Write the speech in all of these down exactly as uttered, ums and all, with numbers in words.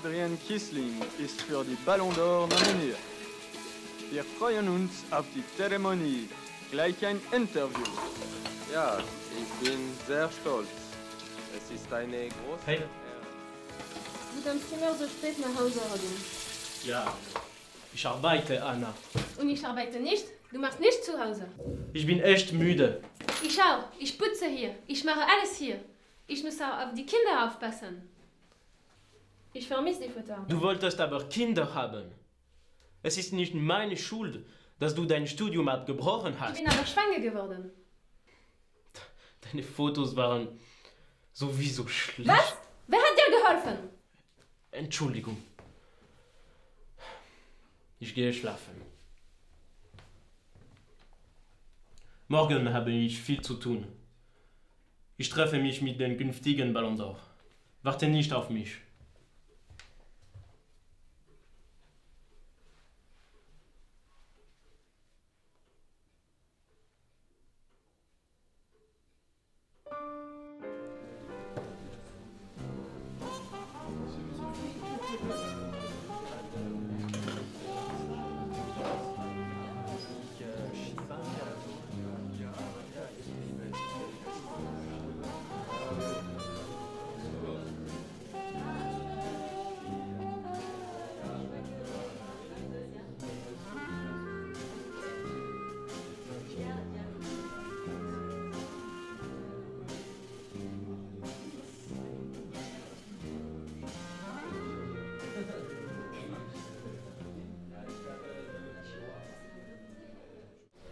Adrian Kiesling ist für die Ballon d'Or nominiert. Wir freuen uns auf die Zeremonie. Gleich ein Interview. Ja, ich bin sehr stolz. Es ist eine große Hey. Ehre. Du kannst immer so spät nach Hause gehen. Ja, ich arbeite, Anna. Und ich arbeite nicht. Du machst nicht zu Hause. Ich bin echt müde. Ich auch. Ich putze hier. Ich mache alles hier. Ich muss auch auf die Kinder aufpassen. Ich vermisse die Futter. Du wolltest aber Kinder haben. Es ist nicht meine Schuld, dass du dein Studium abgebrochen Ich hast. bin aber schwanger geworden. Deine Fotos waren sowieso schlecht. Was? Wer hat dir geholfen? Entschuldigung. Ich gehe schlafen. Morgen habe ich viel zu tun. Ich treffe mich mit den künftigen Ballon d'Or. Warte nicht auf mich.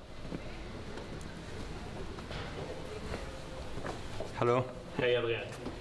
Hallo. Hey Adrian.